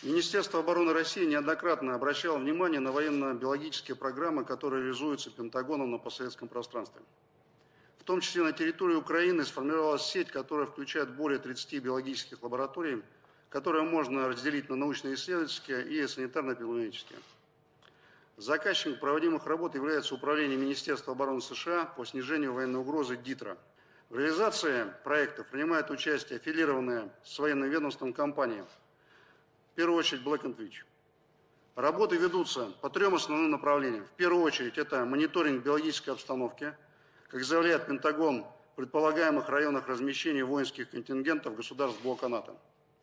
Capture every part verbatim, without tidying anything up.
Министерство обороны России неоднократно обращало внимание на военно-биологические программы, которые реализуются Пентагоном на постсоветском пространстве. В том числе на территории Украины сформировалась сеть, которая включает более тридцати биологических лабораторий, которые можно разделить на научно-исследовательские и санитарно-эпидемиологические. Заказчиком проводимых работ является Управление Министерства обороны США по снижению военной угрозы ДИТРА. В реализации проектов принимают участие аффилированные с военным ведомством компании, в первую очередь Black энд Veatch. Работы ведутся по трем основным направлениям. В первую очередь это мониторинг биологической обстановки, как заявляет Пентагон, в предполагаемых районах размещения воинских контингентов государств блока НАТО.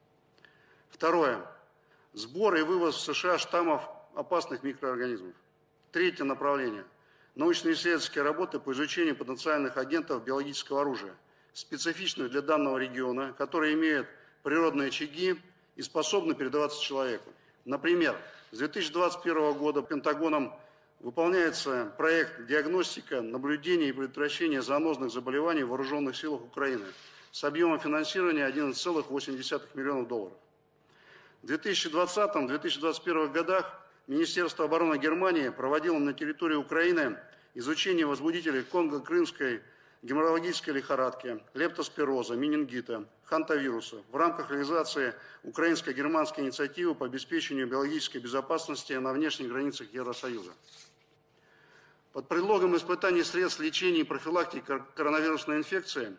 Второе. Сбор и вывоз в США штаммов опасных микроорганизмов. Третье направление. Научно-исследовательские работы по изучению потенциальных агентов биологического оружия, специфичных для данного региона, которые имеют природные очаги и способны передаваться человеку. Например, с две тысячи двадцать первого года Пентагоном выполняется проект «Диагностика, наблюдение и предотвращение зоонозных заболеваний в вооруженных силах Украины» с объемом финансирования одиннадцать целых восемь десятых миллионов долларов. В две тысячи двадцатом — две тысячи двадцать первом годах Министерство обороны Германии проводило на территории Украины изучение возбудителей конго-крымской геморрагической лихорадки, лептоспироза, менингита, хантавируса в рамках реализации украинско-германской инициативы по обеспечению биологической безопасности на внешних границах Евросоюза. Под предлогом испытаний средств лечения и профилактики коронавирусной инфекции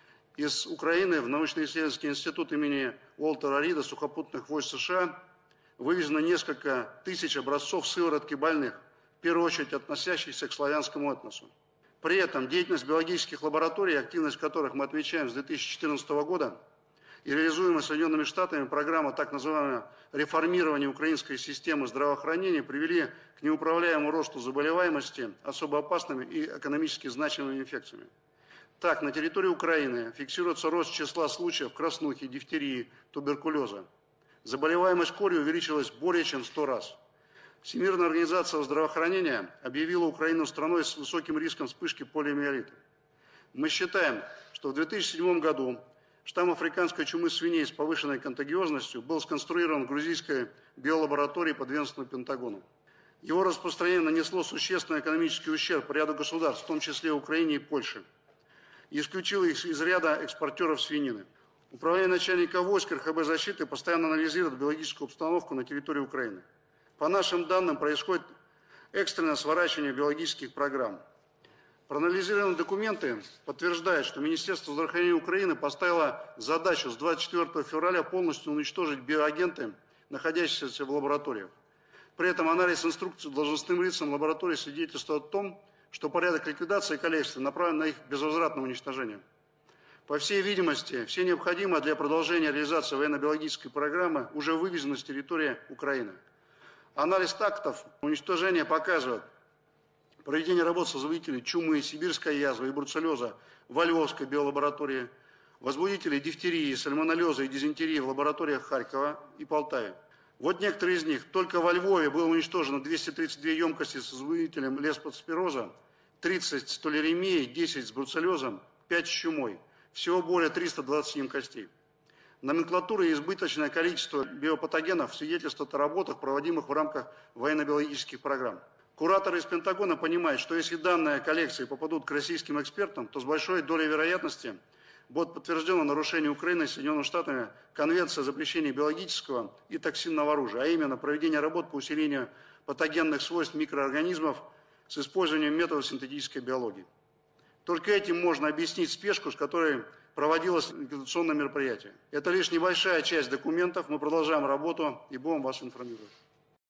из Украины в научно-исследовательский институт имени Уолтера Рида сухопутных войск США вывезено несколько тысяч образцов сыворотки больных, в первую очередь относящихся к славянскому этносу. При этом деятельность биологических лабораторий, активность которых мы отмечаем с две тысячи четырнадцатого года, и реализуемая Соединенными Штатами программа так называемого реформирования украинской системы здравоохранения привели к неуправляемому росту заболеваемости особо опасными и экономически значимыми инфекциями. Так, на территории Украины фиксируется рост числа случаев краснухи, дифтерии, туберкулеза. Заболеваемость корью увеличилась более чем в сто раз. Всемирная организация здравоохранения объявила Украину страной с высоким риском вспышки полиомиелита. Мы считаем, что в две тысячи седьмом году штамм африканской чумы свиней с повышенной контагиозностью был сконструирован в грузийской биолаборатории под ведомством Пентагона. Его распространение нанесло существенный экономический ущерб ряду государств, в том числе Украине и Польше, и исключило их из ряда экспортеров свинины. Управление начальника войск эр ха бэ защиты постоянно анализирует биологическую обстановку на территории Украины. По нашим данным, происходит экстренное сворачивание биологических программ. Проанализированные документы подтверждают, что Министерство здравоохранения Украины поставило задачу с двадцать четвёртого февраля полностью уничтожить биоагенты, находящиеся в лабораториях. При этом анализ инструкций должностным лицам лаборатории свидетельствует о том, что порядок ликвидации количества направлен на их безвозвратное уничтожение. По всей видимости, все необходимое для продолжения реализации военно-биологической программы уже вывезено с территории Украины. Анализ тактов уничтожения показывает проведение работ с возбудителей чумы, сибирской язвы и бруцеллеза во Львовской биолаборатории, возбудителей дифтерии, сальмонеллеза и дизентерии в лабораториях Харькова и Полтаве. Вот некоторые из них. Только во Львове было уничтожено двести тридцать две емкости с возбудителем лептоспироза, тридцать с толеремией, десять с бруцеллезом, пять с чумой. Всего более трёхсот двадцати емкостей. Номенклатура и избыточное количество биопатогенов свидетельствуют о работах, проводимых в рамках военно-биологических программ. Кураторы из Пентагона понимают, что если данные коллекции попадут к российским экспертам, то с большой долей вероятности будет подтверждено нарушение Украины и Соединенными Штатами Конвенции о запрещении биологического и токсинного оружия, а именно проведение работ по усилению патогенных свойств микроорганизмов с использованием методов синтетической биологии. Только этим можно объяснить спешку, с которой проводилось ликвидационное мероприятие. Это лишь небольшая часть документов. Мы продолжаем работу и будем вас информировать.